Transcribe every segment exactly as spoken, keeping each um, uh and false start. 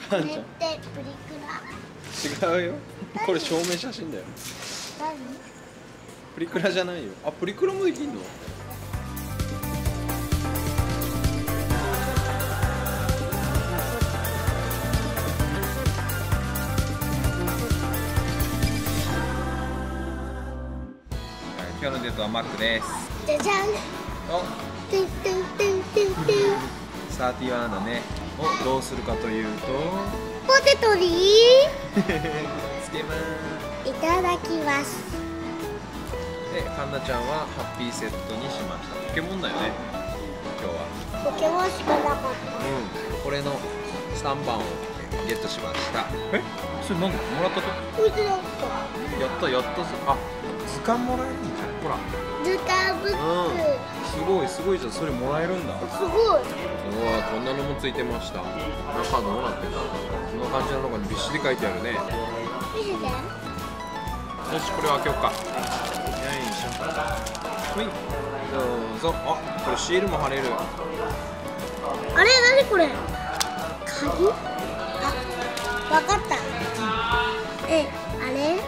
ちゃん。 これってプリクラ。 違うよ。これ証明写真だよ。 何？ プリクラじゃないよ。あ、プリクラもできんの？今日のデートはマックです。 じゃじゃん。 お、 トゥントゥントゥントゥントゥン。 サーティワンのね、をどうするかというと、 ポテトにつけまーす。 いただきます。 で、カンナちゃんはハッピーセットにしました。ポケモンだよね。今日は。 ポケモンしかなかった。 うん。これのさんばんをゲットしました。え？それなんでもらったと？ こいつだった。 やったやったぞ。あ、図鑑もらえるんじゃん。ほら。 図鑑ブック。 すごいすごいじゃん。それもらえるんだ。 すごい。 うわ、こんなのもついてました。中どうなってんだ。こんな感じなのがびっしり書いてあるね。 見せて。 よし、これを開けようか。よいしょ。はい。どうぞ。あ、これシールも貼れる。 あれ、なにこれ。鍵。あ、わかった。え、あれ。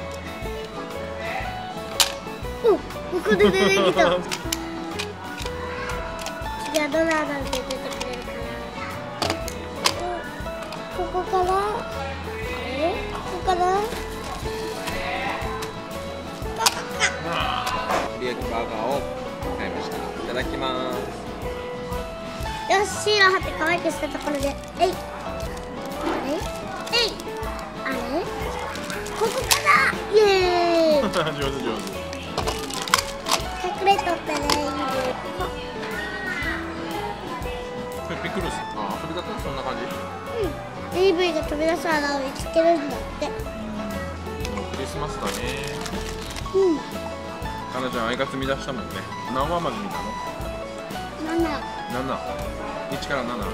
お、ここで出てきた。次はどなたで出てくれるかな。ここかな。え、ここかな。 照り焼きバーガーを買いました。いただきます。 よし、シールを貼って可愛くしたところで、えい。あれ。えい。あれ。ここかな。イエーイ。 上手上手。 隠れとってね、いいね。 これピクルス。あ、遊び方そんな感じ。 うん。デイブイが飛び出す穴を見つけるんだって。 クリスマスだね。 うん。 かなちゃん、アイカツ見出したもんね。何話まで見たの？ なな。 なな。いちからなな。 うん。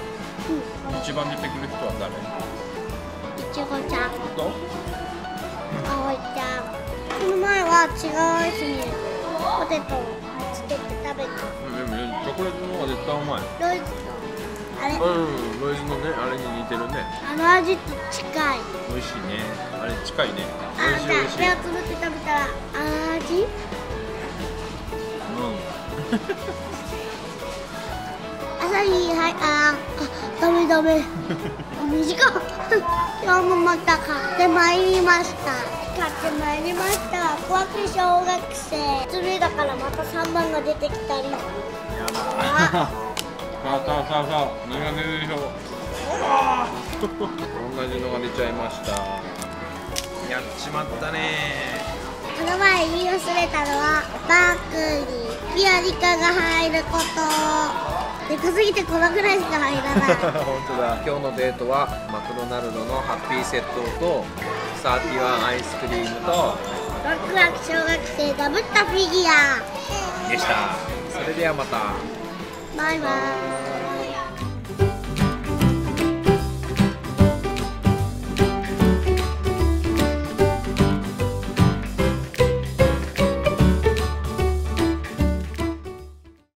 一番出てくる人は誰？ いちごちゃん。 と？ あおいちゃん。この前は違うアイスにポテトをつけて食べた。 うん、でもチョコレートの方が絶対うまい。 ロイズとあれ、 うん、ロイズのね、あれに似てるね。 あの味と近い。 美味しいね。あれ近いね。 あ、 美味しい美味しい。 じゃあ目をつぶって食べたら味。 うん。 朝日、はい、あー、あ、ダメダメ。短っ。今日もまた買ってまいりました。買ってまいりました。怖く小学生。爪だからまたさんばんが出てきたり。 やだ。さあさあさあさあ、何が出るでしょう。同じのが出ちゃいました。やっちまったね。 この前言い忘れたのはバッグにピアリカが入ること。でかすぎてこのぐらいしか入らない。 本当だ。今日のデートはマクドナルドのハッピーセットとサーティワンアイスクリームとワクワク小学生ダブったフィギュアでした。それではまた。 バイバイ。